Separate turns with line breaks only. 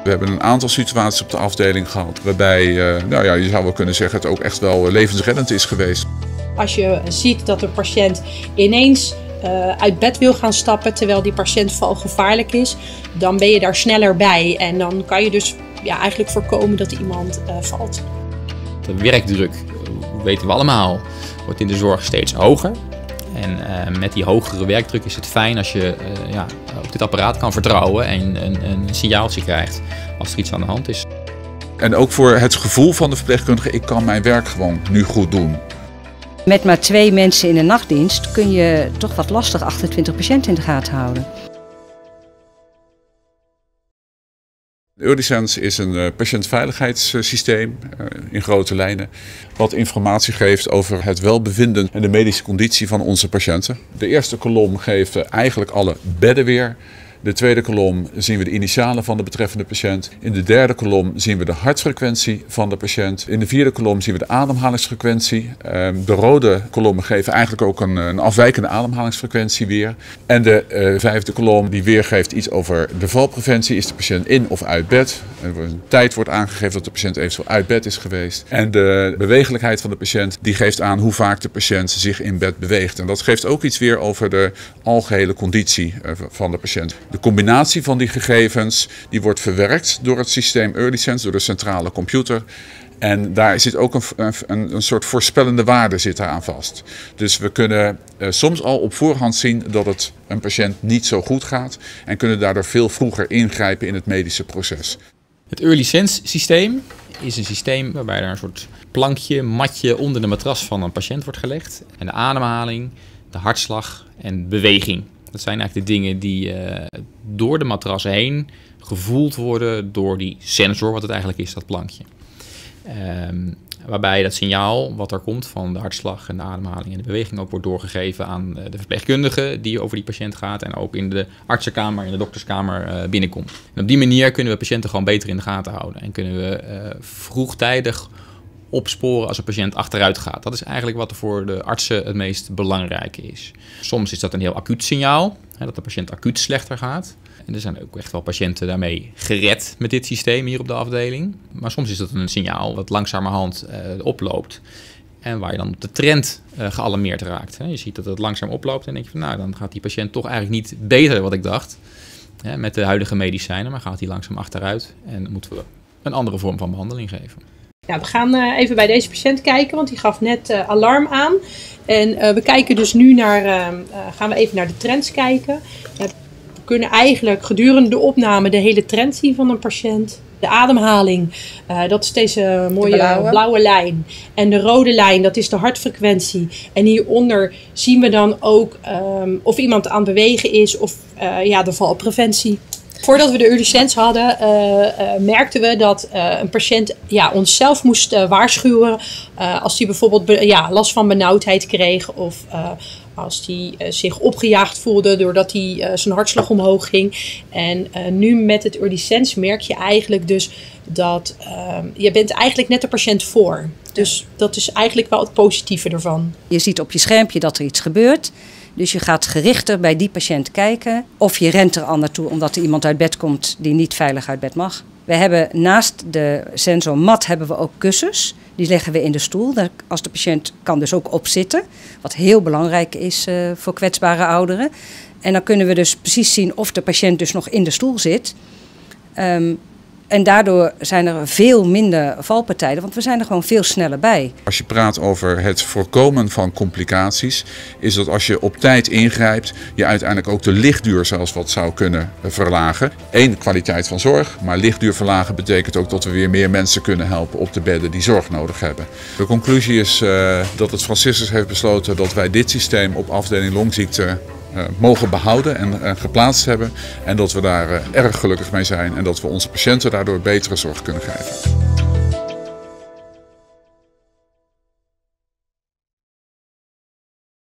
We hebben een aantal situaties op de afdeling gehad waarbij je zou wel kunnen zeggen het ook echt wel levensreddend is geweest.
Als je ziet dat een patiënt ineens uit bed wil gaan stappen terwijl die patiënt valgevaarlijk is, dan ben je daar sneller bij en dan kan je dus eigenlijk voorkomen dat iemand valt.
De werkdruk, weten we allemaal, wordt in de zorg steeds hoger. En met die hogere werkdruk is het fijn als je op dit apparaat kan vertrouwen en een signaaltje krijgt als er iets aan de hand is.
En ook voor het gevoel van de verpleegkundige, ik kan mijn werk gewoon nu goed doen.
Met maar 2 mensen in de nachtdienst kun je toch wat lastig 28 patiënten in de gaten houden.
Eurlicense is een patiëntveiligheidssysteem in grote lijnen, wat informatie geeft over het welbevinden en de medische conditie van onze patiënten. De eerste kolom geeft eigenlijk alle bedden weer. De tweede kolom zien we de initialen van de betreffende patiënt. In de derde kolom zien we de hartfrequentie van de patiënt. In de vierde kolom zien we de ademhalingsfrequentie. De rode kolommen geven eigenlijk ook een afwijkende ademhalingsfrequentie weer. En de vijfde kolom die weergeeft iets over de valpreventie. Is de patiënt in of uit bed? Een tijd wordt aangegeven dat de patiënt eventueel uit bed is geweest. En de bewegelijkheid van de patiënt die geeft aan hoe vaak de patiënt zich in bed beweegt. En dat geeft ook iets weer over de algehele conditie van de patiënt. De combinatie van die gegevens die wordt verwerkt door het systeem Eurlicense, door de centrale computer. En daar zit ook een soort voorspellende waarde zit aan vast. Dus we kunnen soms al op voorhand zien dat het een patiënt niet zo goed gaat. En kunnen daardoor veel vroeger ingrijpen in het medische proces.
Het Eurlicense systeem is een systeem waarbij er een soort plankje, matje onder de matras van een patiënt wordt gelegd. En de ademhaling, de hartslag en beweging. Dat zijn eigenlijk de dingen die door de matras heen gevoeld worden door die sensor, wat het eigenlijk is, dat plankje. Waarbij dat signaal wat er komt van de hartslag en de ademhaling en de beweging ook wordt doorgegeven aan de verpleegkundige die over die patiënt gaat en ook in de artsenkamer, in de dokterskamer binnenkomt. En op die manier kunnen we patiënten gewoon beter in de gaten houden en kunnen we vroegtijdig opsporen als een patiënt achteruit gaat. Dat is eigenlijk wat er voor de artsen het meest belangrijke is. Soms is dat een heel acuut signaal, dat de patiënt acuut slechter gaat. En er zijn ook echt wel patiënten daarmee gered met dit systeem hier op de afdeling. Maar soms is dat een signaal dat langzamerhand oploopt en waar je dan op de trend gealarmeerd raakt. Je ziet dat het langzaam oploopt en denk je van nou, dan gaat die patiënt toch eigenlijk niet beter wat ik dacht met de huidige medicijnen, maar gaat hij langzaam achteruit en moeten we een andere vorm van behandeling geven.
Ja, we gaan even bij deze patiënt kijken, want die gaf net alarm aan. En we kijken dus nu gaan we even naar de trends kijken. We kunnen eigenlijk gedurende de opname de hele trend zien van een patiënt. De ademhaling, dat is deze mooie blauwe lijn. En de rode lijn, dat is de hartfrequentie. En hieronder zien we dan ook of iemand aan het bewegen is of de valpreventie. Voordat we de Eurlicense hadden, merkten we dat een patiënt onszelf moest waarschuwen als hij bijvoorbeeld last van benauwdheid kreeg of als hij zich opgejaagd voelde doordat hij zijn hartslag omhoog ging. En nu met het Eurlicense merk je eigenlijk dus dat je bent eigenlijk net de patiënt voor. Dus dat is eigenlijk wel het positieve ervan.
Je ziet op je schermpje dat er iets gebeurt. Dus je gaat gerichter bij die patiënt kijken of je rent er al naartoe omdat er iemand uit bed komt die niet veilig uit bed mag. We hebben naast de sensormat hebben we ook kussens. Die leggen we in de stoel. Als de patiënt kan dus ook opzitten, wat heel belangrijk is voor kwetsbare ouderen. En dan kunnen we dus precies zien of de patiënt dus nog in de stoel zit. En daardoor zijn er veel minder valpartijen, want we zijn er gewoon veel sneller bij.
Als je praat over het voorkomen van complicaties, is dat als je op tijd ingrijpt, je uiteindelijk ook de lichtduur zelfs wat zou kunnen verlagen. Eén, kwaliteit van zorg, maar lichtduur verlagen betekent ook dat we weer meer mensen kunnen helpen op de bedden die zorg nodig hebben. De conclusie is dat het Franciscus heeft besloten dat wij dit systeem op afdeling longziekte mogen behouden en geplaatst hebben. En dat we daar erg gelukkig mee zijn en dat we onze patiënten daardoor betere zorg kunnen geven.